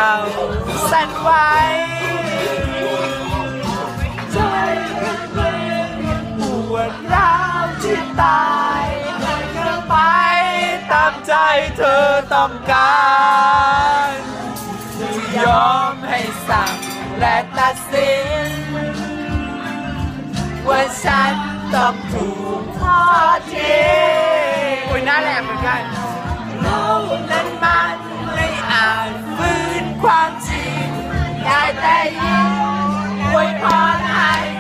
สั่นไหวใจปวดร้าวที่ตายให้เธอไปตามใจเธอต้องการจะยอมให้สั่งและตัดสินว่าฉันต้องถูกทอดทิ้งโอ้ยน่าแหลมเหมือนกันเรานั้นมันไม่อาจฟื้นความจริงได้แต่ยิ้มอวยพรให้